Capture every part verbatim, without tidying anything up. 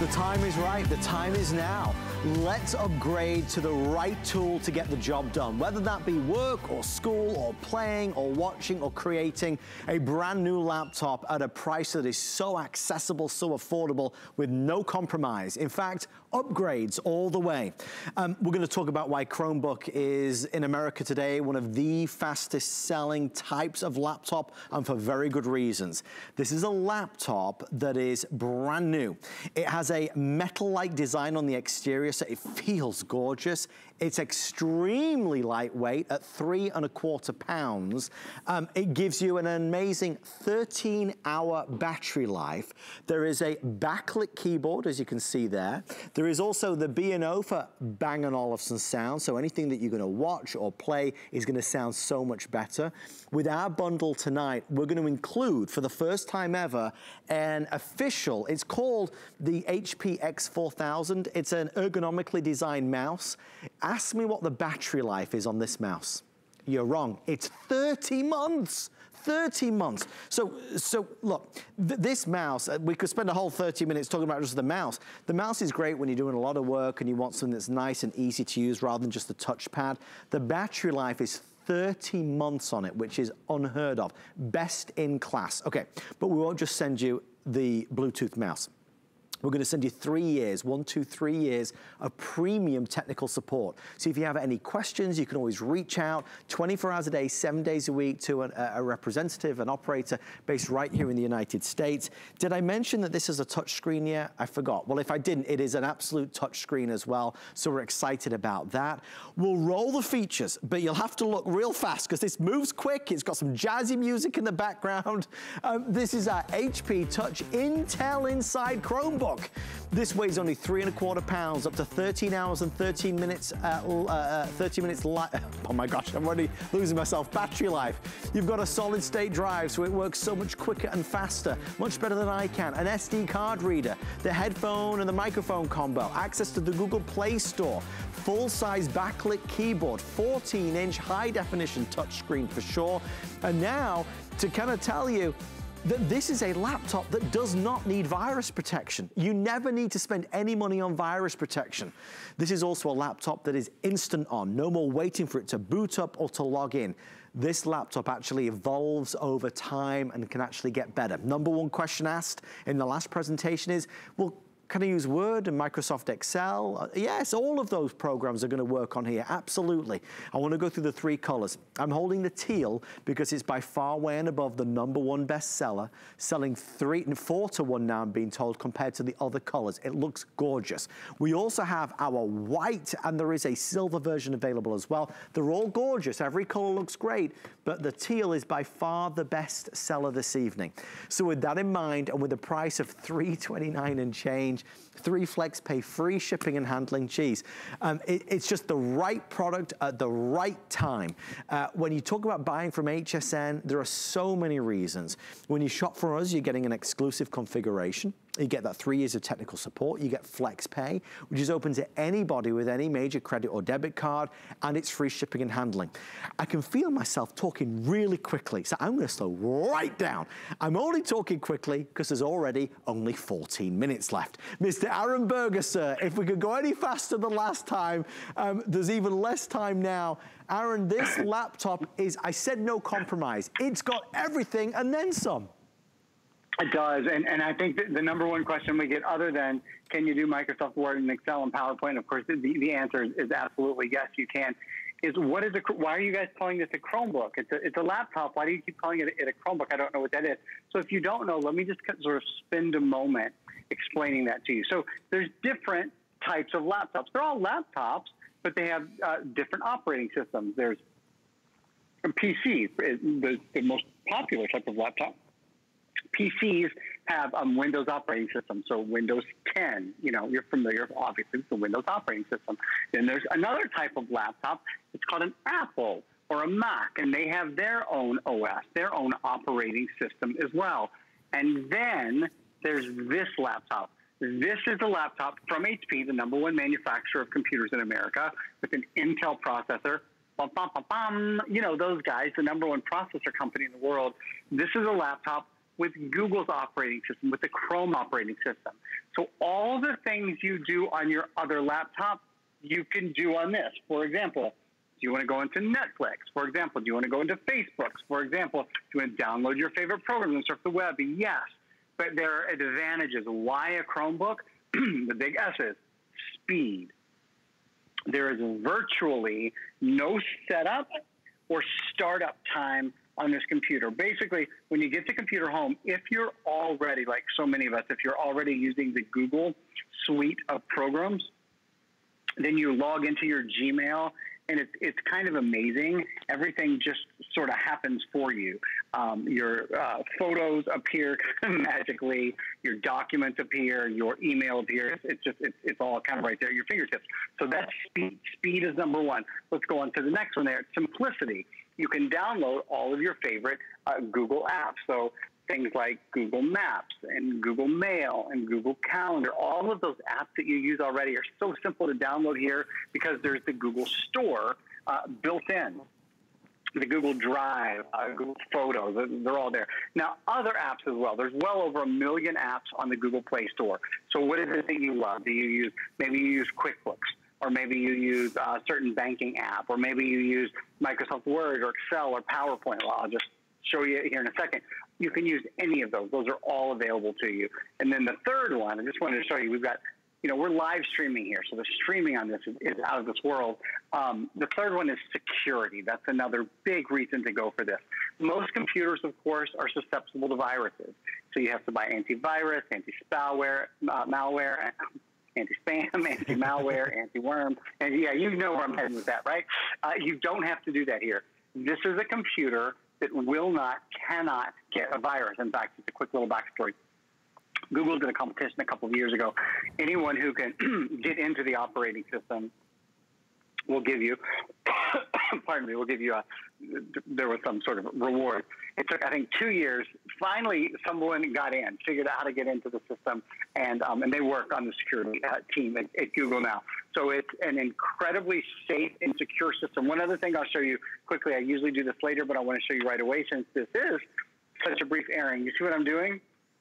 The time is right, the time is now. Let's upgrade to the right tool to get the job done. Whether that be work or school or playing or watching or creating, a brand new laptop at a price that is so accessible, so affordable, with no compromise. In fact, upgrades all the way. Um, we're gonna talk about why Chromebook is, in America today, one of the fastest selling types of laptop, and for very good reasons. This is a laptop that is brand new. It has a metal-like design on the exterior, so it feels gorgeous. It's extremely lightweight at three and a quarter pounds. Um, it gives you an amazing thirteen hour battery life. There is a backlit keyboard, as you can see there. There is also the B and O for Bang and Olufsen sound, so anything that you're gonna watch or play is gonna sound so much better. With our bundle tonight, we're gonna include, for the first time ever, an official, it's called the H P X four thousand. It's an ergonomically designed mouse. Ask me what the battery life is on this mouse. You're wrong, it's thirty months. thirty months. So, so look, th this mouse, uh, we could spend a whole thirty minutes talking about just the mouse. The mouse is great when you're doing a lot of work and you want something that's nice and easy to use rather than just a touchpad. The battery life is thirty months on it, which is unheard of. Best in class. Okay, but we won't just send you the Bluetooth mouse. We're gonna send you three years, one, two, three years of premium technical support. So if you have any questions, you can always reach out twenty-four hours a day, seven days a week to a, a representative, an operator based right here in the United States. Did I mention that this is a touch screen yet? I forgot. Well, if I didn't, it is an absolute touch screen as well. So we're excited about that. We'll roll the features, but you'll have to look real fast because this moves quick. It's got some jazzy music in the background. Um, this is our H P Touch Intel Inside Chromebook. This weighs only three and a quarter pounds, up to thirteen hours and thirteen minutes, uh, uh, thirty minutes, oh my gosh, I'm already losing myself, battery life. You've got a solid state drive, so it works so much quicker and faster, much better than I can. An S D card reader, the headphone and the microphone combo, access to the Google Play Store, full-size backlit keyboard, fourteen inch high definition touchscreen for sure. And now, to kind of tell you, that this is a laptop that does not need virus protection. You never need to spend any money on virus protection. This is also a laptop that is instant on, no more waiting for it to boot up or to log in. This laptop actually evolves over time and can actually get better. Number one question asked in the last presentation is, well, can I use Word and Microsoft Excel? Uh, yes, all of those programs are gonna work on here, absolutely. I wanna go through the three colors. I'm holding the teal because it's by far way and above the number one bestseller, selling three, four to one now, I'm being told, compared to the other colors. It looks gorgeous. We also have our white, and there is a silver version available as well. They're all gorgeous, every color looks great, but the teal is by far the best seller this evening. So with that in mind, and with a price of three twenty-nine and change, three flex pay, free shipping and handling, geez. Um, it, it's just the right product at the right time. Uh, when you talk about buying from H S N, there are so many reasons. When you shop from us, you're getting an exclusive configuration. You get that three years of technical support. You get flex pay, which is open to anybody with any major credit or debit card, and it's free shipping and handling. I can feel myself talking really quickly, so I'm gonna slow right down. I'm only talking quickly because there's already only fourteen minutes left. Mister Aaron Berger, sir, if we could go any faster than last time, um, there's even less time now. Aaron, this laptop is, I said no compromise. It's got everything and then some. It does, and, and I think that the number one question we get, other than can you do Microsoft Word and Excel and PowerPoint, of course, the, the answer is, is absolutely yes, you can, is what is a, why are you guys calling this a Chromebook? It's a, it's a laptop. Why do you keep calling it a, it a Chromebook? I don't know what that is. So if you don't know, let me just sort of spend a moment explaining that to you. So there's different types of laptops. They're all laptops, but they have uh, different operating systems. There's P Cs, the, the most popular type of laptop. P Cs have um, Windows operating system, so Windows ten. You know, you're familiar, obviously, with the Windows operating system. Then there's another type of laptop. It's called an Apple or a Mac, and they have their own O S, their own operating system as well. And then there's this laptop. This is a laptop from H P, the number one manufacturer of computers in America, with an Intel processor. Bum, bum, bum, bum. You know, those guys, the number one processor company in the world. This is a laptop with Google's operating system, with the Chrome operating system. So all the things you do on your other laptop, you can do on this. For example, do you want to go into Netflix? For example, do you want to go into Facebook? For example, do you want to download your favorite programs and surf the web? Yes. But there are advantages. Why a Chromebook? The big S is speed. There is virtually no setup or startup time on this computer. Basically, when you get the computer home, if you're already, like so many of us, if you're already using the Google suite of programs, then you log into your Gmail, and it's, it's kind of amazing. Everything just sort of happens for you. Um, your uh, photos appear magically, your documents appear, your email appears. It's just, it's, it's all kind of right there at your fingertips. So that's speed. Speed is number one. Let's go on to the next one there. Simplicity. You can download all of your favorite uh, Google apps. So things like Google Maps and Google Mail and Google Calendar, all of those apps that you use already are so simple to download here because there's the Google Store uh, built in. The Google Drive, uh, Google Photos, they're all there. Now, other apps as well. There's well over a million apps on the Google Play Store. So what is it that you love? Do you use, maybe you use QuickBooks, or maybe you use a certain banking app, or maybe you use Microsoft Word or Excel or PowerPoint. Well, I'll just show you here in a second. You can use any of those. Those are all available to you. And then the third one, I just wanted to show you, we've got, you know, we're live streaming here, so the streaming on this is, is out of this world. Um, the third one is security. That's another big reason to go for this. Most computers, of course, are susceptible to viruses. So you have to buy antivirus, anti-spyware, uh, malware, anti-spam, anti-malware, anti-worm. And yeah, you know where I'm heading with that, right? Uh, you don't have to do that here. This is a computer that will not, cannot get a virus. In fact, it's a quick little backstory. Google did a competition a couple of years ago. Anyone who can get into the operating system will give you, pardon me, will give you a, there was some sort of reward. It took, I think, two years. Finally, someone got in, figured out how to get into the system, and um, and they work on the security uh, team at, at Google now. So it's an incredibly safe and secure system. One other thing I'll show you quickly, I usually do this later, but I want to show you right away since this is such a brief airing. You see what I'm doing?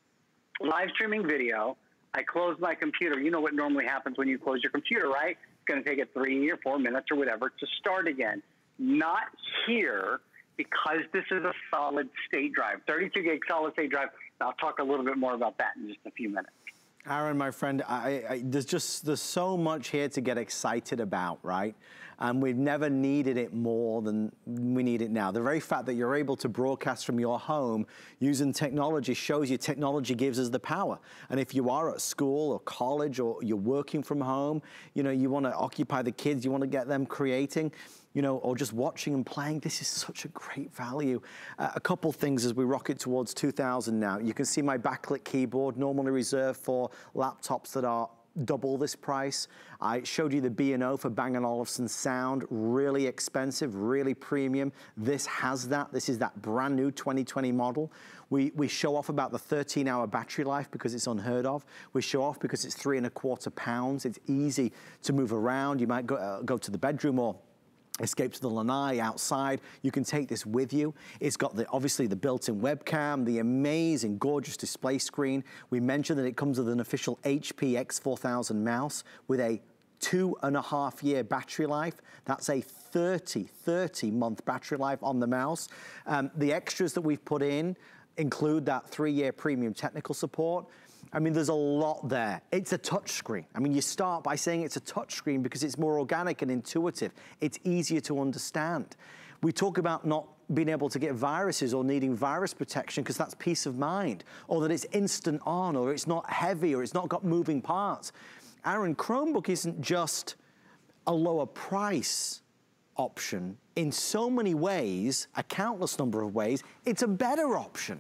Live streaming video. I close my computer. You know what normally happens when you close your computer, right? It's going to take it three or four minutes or whatever to start again. Not here, because this is a solid state drive, thirty-two gig solid state drive. I'll talk a little bit more about that in just a few minutes. Aaron, my friend, I, I, there's just, there's so much here to get excited about, right? And we've never needed it more than we need it now. The very fact that you're able to broadcast from your home using technology shows you technology gives us the power. And if you are at school or college or you're working from home, you know, you want to occupy the kids, you want to get them creating, you know, or just watching and playing, this is such a great value. Uh, a couple things as we rocket towards two thousand now. You can see my backlit keyboard, normally reserved for laptops that are double this price. I showed you the B and O for Bang and Olufsen sound, really expensive, really premium. This has that. This is that brand new twenty twenty model. We, we show off about the thirteen hour battery life because it's unheard of. We show off because it's three and a quarter pounds. It's easy to move around. You might go, uh, go to the bedroom or escape to the lanai outside. You can take this with you. It's got the obviously the built-in webcam, the amazing, gorgeous display screen. We mentioned that it comes with an official H P X four thousand mouse with a two and a half year battery life. That's a thirty, thirty month battery life on the mouse. Um, the extras that we've put in include that three year premium technical support. I mean, there's a lot there. It's a touch screen. I mean, you start by saying it's a touch screen because it's more organic and intuitive. It's easier to understand. We talk about not being able to get viruses or needing virus protection because that's peace of mind, or that it's instant on, or it's not heavy, or it's not got moving parts. Aaron, Chromebook isn't just a lower price option. In so many ways, a countless number of ways, it's a better option.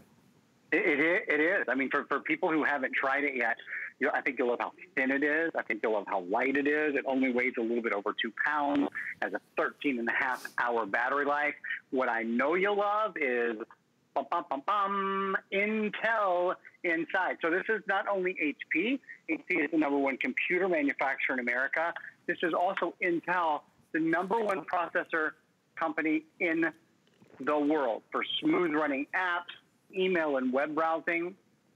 It, it, it is. I mean, for, for people who haven't tried it yet, you know, I think you'll love how thin it is. I think you'll love how light it is. It only weighs a little bit over two pounds, has a thirteen and a half hour battery life. What I know you'll love is bum, bum, bum, bum, Intel inside. So this is not only H P. H P is the number one computer manufacturer in America. This is also Intel, the number one processor company in the world for smooth running apps, email and web browsing,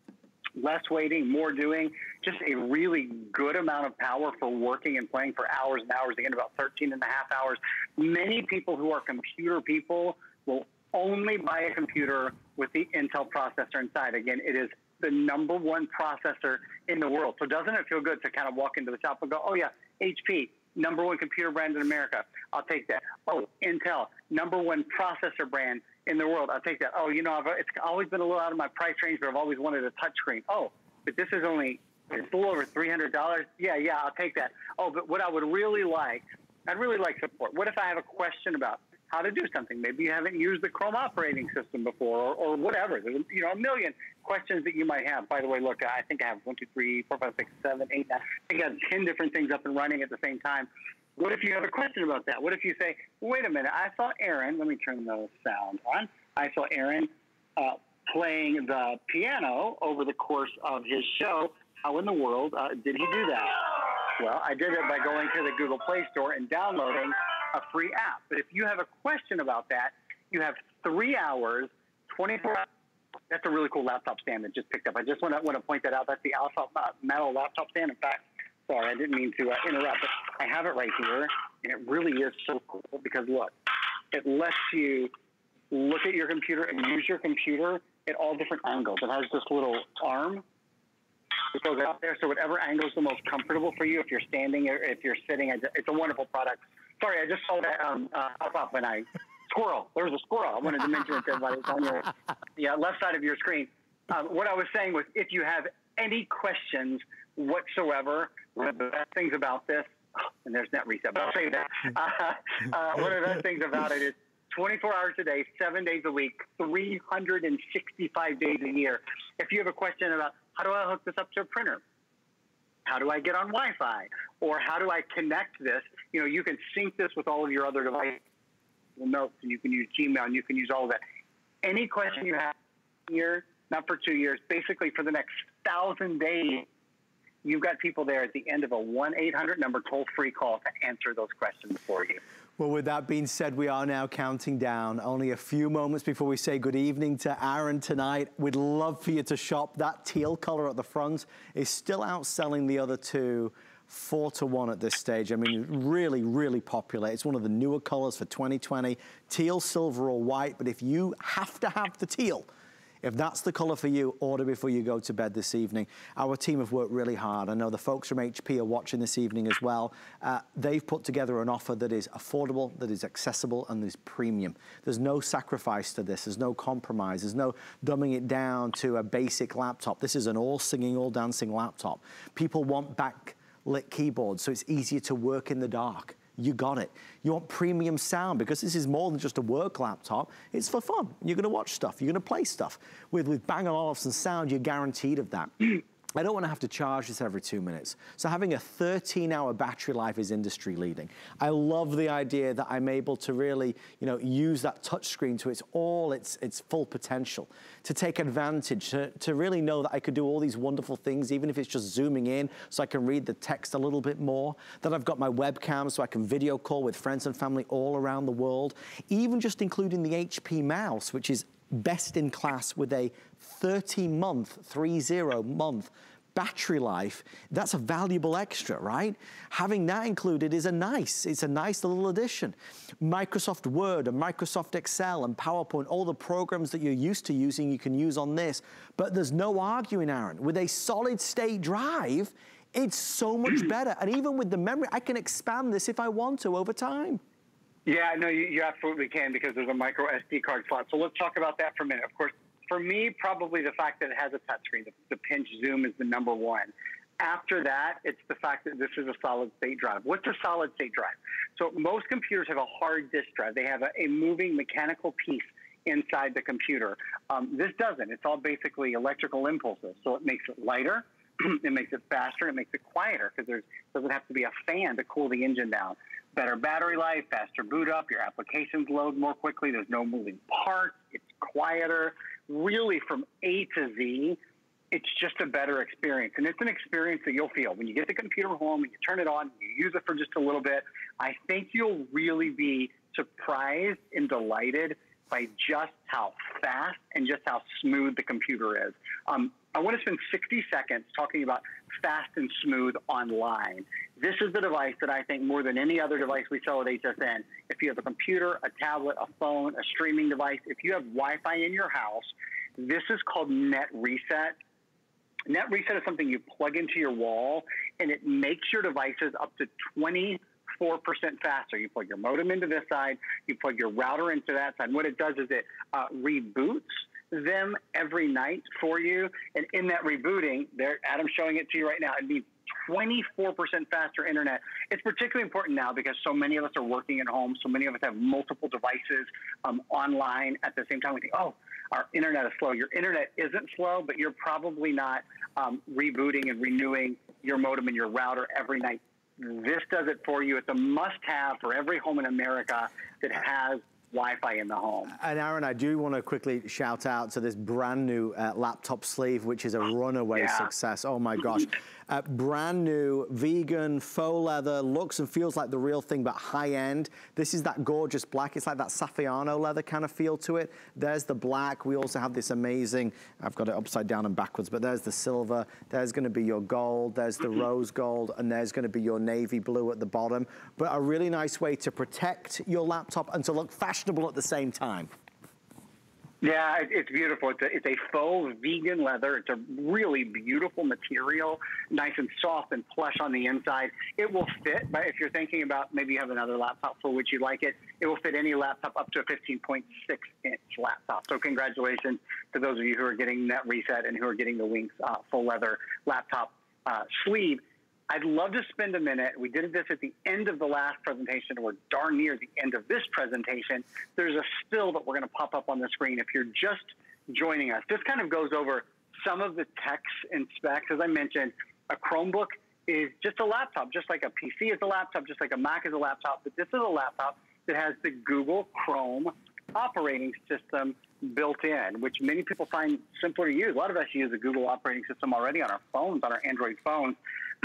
less waiting, more doing, just a really good amount of power for working and playing for hours and hours, again, about thirteen and a half hours. Many people who are computer people will only buy a computer with the Intel processor inside. Again, it is the number one processor in the world. So doesn't it feel good to kind of walk into the shop and go, oh yeah, H P, number one computer brand in America. I'll take that. Oh, Intel, number one processor brand in the world. I'll take that. Oh, you know, I've, it's always been a little out of my price range, but I've always wanted a touchscreen. Oh, but this is only, it's a little over three hundred dollars. Yeah, yeah, I'll take that. Oh, but what I would really like, I'd really like support. What if I have a question about how to do something? Maybe you haven't used the Chrome operating system before, or, or whatever. There's, you know, a million questions that you might have. By the way, look, I think I have one, two, three, four, five, six, seven, eight, nine. I think I have ten different things up and running at the same time. What if you have a question about that? What if you say, wait a minute, I saw Aaron, let me turn the sound on. I saw Aaron uh, playing the piano over the course of his show. How in the world uh, did he do that? Well, I did it by going to the Google Play Store and downloading a free app. But if you have a question about that, you have three hours, twenty-four hours. That's a really cool laptop stand that just picked up. I just want to want to point that out. That's the Alpha uh, Metal laptop stand. In fact, sorry, I didn't mean to uh, interrupt, but I have it right here, and it really is so cool because, look, it lets you look at your computer and use your computer at all different angles. It has this little arm that goes out there, so whatever angle is the most comfortable for you, if you're standing or if you're sitting, it's a wonderful product. Sorry, I just saw that um, uh, up, up when I, squirrel, there was a squirrel. I wanted to mention it to everybody. It's on your yeah, left side of your screen. Um, what I was saying was if you have any questions whatsoever, one of the best things about this, and there's net reset, but I'll say that. Uh, uh, one of the best things about it is twenty-four hours a day, seven days a week, three hundred sixty-five days a year. If you have a question about how do I hook this up to a printer? How do I get on Wi-Fi? Or how do I connect this? You know, you can sync this with all of your other devices, notes, and you can use Gmail, and you can use all of that. Any question you have here, not for two years, basically for the next thousand days, you've got people there at the end of a one eight hundred number toll-free call to answer those questions for you. Well, with that being said, we are now counting down. Only a few moments before we say good evening to Aaron tonight. We'd love for you to shop. That teal color at the front is still outselling the other two four to one at this stage. I mean, really, really popular. It's one of the newer colors for twenty twenty. Teal, silver, or white. But if you have to have the teal, if that's the color for you, order before you go to bed this evening. Our team have worked really hard. I know the folks from H P are watching this evening as well. Uh, they've put together an offer that is affordable, that is accessible, and is premium. There's no sacrifice to this. There's no compromise. There's no dumbing it down to a basic laptop. This is an all-singing, all-dancing laptop. People want backlit keyboards, so it's easier to work in the dark. You got it. You want premium sound because this is more than just a work laptop. It's for fun. You're going to watch stuff. You're going to play stuff. With, with Bang & Olufsen sound, you're guaranteed of that. I don't want to have to charge this every two minutes. So having a thirteen hour battery life is industry leading. I love the idea that I'm able to really, you know, use that touchscreen to its all its, its full potential, to take advantage, to, to really know that I could do all these wonderful things, even if it's just zooming in so I can read the text a little bit more, that I've got my webcam so I can video call with friends and family all around the world, even just including the H P mouse, which is best in class with a thirty month, three zero month battery life. That's a valuable extra, right? Having that included is a nice, it's a nice little addition. Microsoft Word and Microsoft Excel and PowerPoint, all the programs that you're used to using, you can use on this. But there's no arguing, Aaron. With a solid state drive, it's so much better. And even with the memory, I can expand this if I want to over time. Yeah, no, you, you absolutely can because there's a micro S D card slot. So let's talk about that for a minute. Of course, for me, probably the fact that it has a touchscreen, the, the pinch zoom is the number one. After that, it's the fact that this is a solid state drive. What's a solid state drive? So most computers have a hard disk drive. They have a, a moving mechanical piece inside the computer. Um, this doesn't. It's all basically electrical impulses. So it makes it lighter, it makes it faster, it makes it quieter because there doesn't have to be a fan to cool the engine down. Better battery life, faster boot up, your applications load more quickly, there's no moving parts, it's quieter. Really, from A to Z, it's just a better experience. And it's an experience that you'll feel. When you get the computer home and you turn it on, you use it for just a little bit, I think you'll really be surprised and delighted by just how fast and just how smooth the computer is. Um, I want to spend sixty seconds talking about fast and smooth online. This is the device that I think more than any other device we sell at H S N, if you have a computer, a tablet, a phone, a streaming device, if you have Wi-Fi in your house, this is called Net Reset. Net Reset is something you plug into your wall, and it makes your devices up to twenty-four percent faster. You plug your modem into this side, you plug your router into that side. And what it does is it uh, reboots them every night for you. And in that rebooting, there, Adam's showing it to you right now, it means twenty-four percent faster internet. It's particularly important now because so many of us are working at home. So many of us have multiple devices um, online at the same time. We think, oh, our internet is slow. Your internet isn't slow, but you're probably not um, rebooting and renewing your modem and your router every night. This does it for you. It's a must-have for every home in America that has Wi-Fi in the home. And Aaron, I do want to quickly shout out to this brand new uh, laptop sleeve, which is a runaway yeah. success. Oh my gosh. Uh, brand new, vegan, faux leather, looks and feels like the real thing, but high end. This is that gorgeous black. It's like that Saffiano leather kind of feel to it. There's the black. We also have this amazing, I've got it upside down and backwards, but there's the silver. There's going to be your gold. There's the rose gold, and there's going to be your navy blue at the bottom. But a really nice way to protect your laptop and to look fashionable at the same time. Yeah, it's beautiful. It's a, it's a faux vegan leather. It's a really beautiful material, nice and soft and plush on the inside. It will fit, but if you're thinking about maybe you have another laptop for which you like it, it will fit any laptop up to a fifteen point six inch laptop. So congratulations to those of you who are getting Net Reset and who are getting the Winx uh, full leather laptop uh, sleeve. I'd love to spend a minute. We did this at the end of the last presentation. We're darn near the end of this presentation. There's a still that we're going to pop up on the screen if you're just joining us. This kind of goes over some of the text and specs. As I mentioned, a Chromebook is just a laptop, just like a P C is a laptop, just like a Mac is a laptop. But this is a laptop that has the Google Chrome operating system built in, which many people find simpler to use. A lot of us use the Google operating system already on our phones, on our Android phones.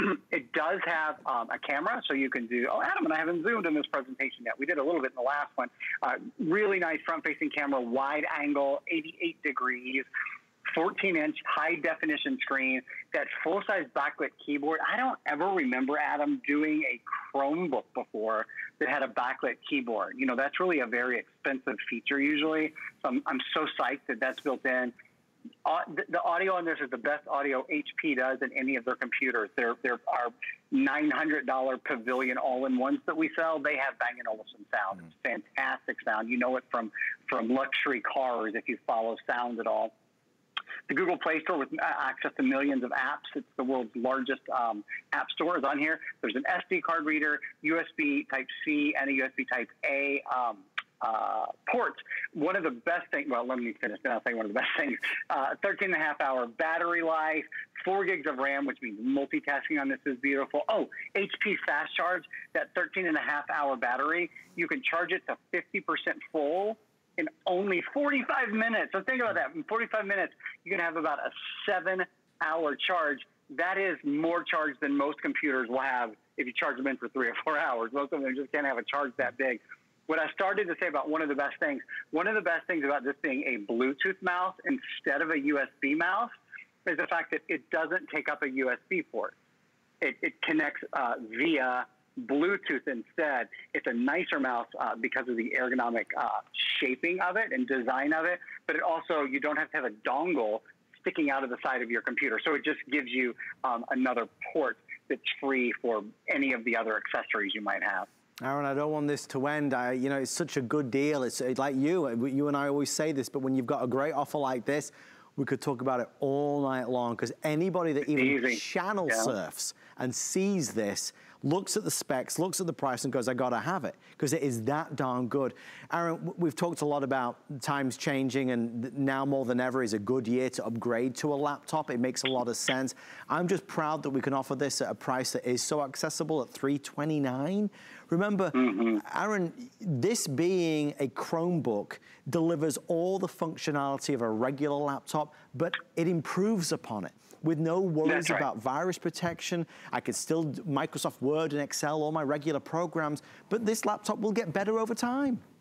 It does have um, a camera, so you can do, oh, Adam and I haven't zoomed in this presentation yet. We did a little bit in the last one. Uh, really nice front-facing camera, wide angle, eighty-eight degrees, fourteen inch high-definition screen, that full-size backlit keyboard. I don't ever remember, Adam, doing a Chromebook before that had a backlit keyboard. You know, that's really a very expensive feature usually. So I'm, I'm so psyched that that's built in. Uh, the, the audio on this is the best audio H P does in any of their computers. There, there are nine hundred dollar Pavilion all-in-ones that we sell. They have Bang and Olufsen sound. Mm. It's fantastic sound. You know it from, from luxury cars if you follow sound at all. The Google Play Store with access to millions of apps. It's the world's largest um, app store is on here. There's an S D card reader, U S B Type-C, and a U S B Type-A um, uh, port. One of the best things, well, let me finish, then I'll say one of the best things. Uh, thirteen and a half hour battery life, four gigs of RAM, which means multitasking on this is beautiful. Oh, H P Fast Charge, that thirteen and a half hour battery, you can charge it to fifty percent full in only forty-five minutes. So think about that. In forty-five minutes, you can have about a seven hour charge. That is more charge than most computers will have if you charge them in for three or four hours. Most of them just can't have a charge that big. What I started to say about one of the best things, one of the best things about this being a Bluetooth mouse instead of a U S B mouse is the fact that it doesn't take up a U S B port. It, it connects uh, via Bluetooth instead. It's a nicer mouse uh, because of the ergonomic uh, shaping of it and design of it, but it also, you don't have to have a dongle sticking out of the side of your computer. So it just gives you um, another port that's free for any of the other accessories you might have. Aaron, I don't want this to end. I, you know, it's such a good deal. It's, it's like you, you and I always say this, but when you've got a great offer like this, we could talk about it all night long, because anybody that even Easy. channel yeah. surfs and sees this, looks at the specs, looks at the price and goes, I gotta have it, because it is that darn good. Aaron, we've talked a lot about times changing, and now more than ever is a good year to upgrade to a laptop. It makes a lot of sense. I'm just proud that we can offer this at a price that is so accessible at three twenty-nine. Remember, mm-hmm. Aaron, this being a Chromebook delivers all the functionality of a regular laptop, but it improves upon it with no worries right. about virus protection. I could still do Microsoft Word and Excel, all my regular programs, but this laptop will get better over time.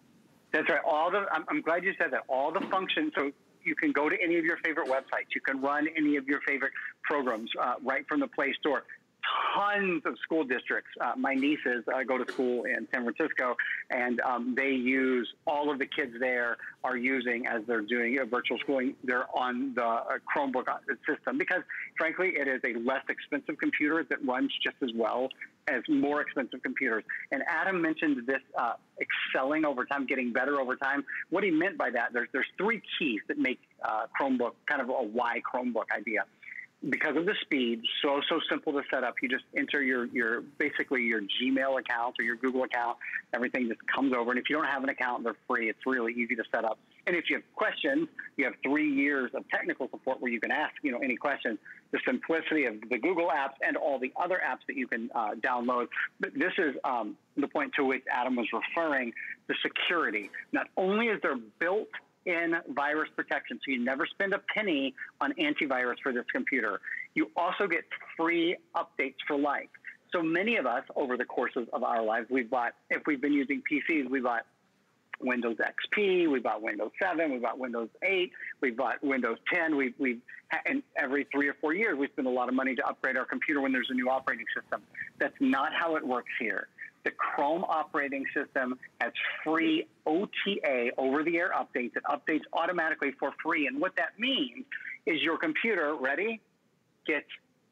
That's right. All the I'm, I'm glad you said that. All the functions. So you can go to any of your favorite websites. You can run any of your favorite programs uh, right from the Play Store. Tons of school districts. Uh, my nieces uh, go to school in San Francisco, and um, they use all of the kids there are using as they're doing uh, virtual schooling. They're on the uh, Chromebook system because, frankly, it is a less expensive computer that runs just as well as more expensive computers. And Adam mentioned this uh, excelling over time, getting better over time. What he meant by that, there's there's three keys that make uh, Chromebook kind of a why Chromebook idea. Because of the speed, so, so simple to set up. You just enter your, your, basically your Gmail account or your Google account. Everything just comes over. And if you don't have an account, they're free. It's really easy to set up. And if you have questions, you have three years of technical support where you can ask, you know, any questions. The simplicity of the Google apps and all the other apps that you can uh, download. But this is um, the point to which Adam was referring, the security. Not only is there built in virus protection, so you never spend a penny on antivirus for this computer. You also get free updates for life. So many of us, over the courses of our lives, we've bought, if we've been using P Cs, we bought Windows X P, we bought Windows seven, we bought Windows eight, we bought Windows ten. We've, we've, and every three or four years, we spend a lot of money to upgrade our computer when there's a new operating system. That's not how it works here. The Chrome operating system has free O T A, over-the-air updates. It updates automatically for free. And what that means is your computer, ready, gets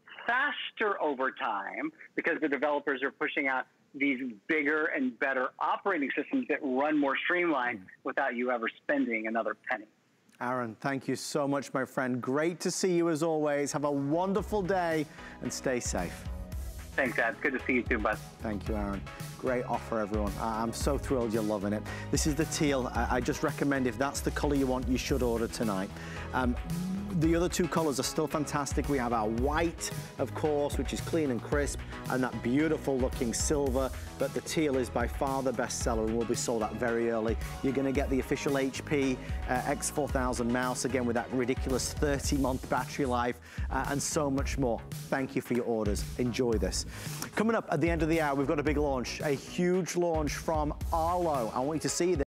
faster over time because the developers are pushing out these bigger and better operating systems that run more streamlined without you ever spending another penny. Aaron, thank you so much, my friend. Great to see you as always. Have a wonderful day and stay safe. Thanks, Dad. Good to see you too, bud. Thank you, Aaron. Great offer, everyone. I'm so thrilled you're loving it. This is the teal. I just recommend if that's the color you want, you should order tonight. Um, the other two colors are still fantastic. We have our white, of course, which is clean and crisp, and that beautiful looking silver, but the teal is by far the best seller and will be sold out very early. You're gonna get the official H P uh, X four thousand mouse, again with that ridiculous thirty month battery life, uh, and so much more. Thank you for your orders. Enjoy this. Coming up at the end of the hour, we've got a big launch, a huge launch from Arlo. I want you to see this.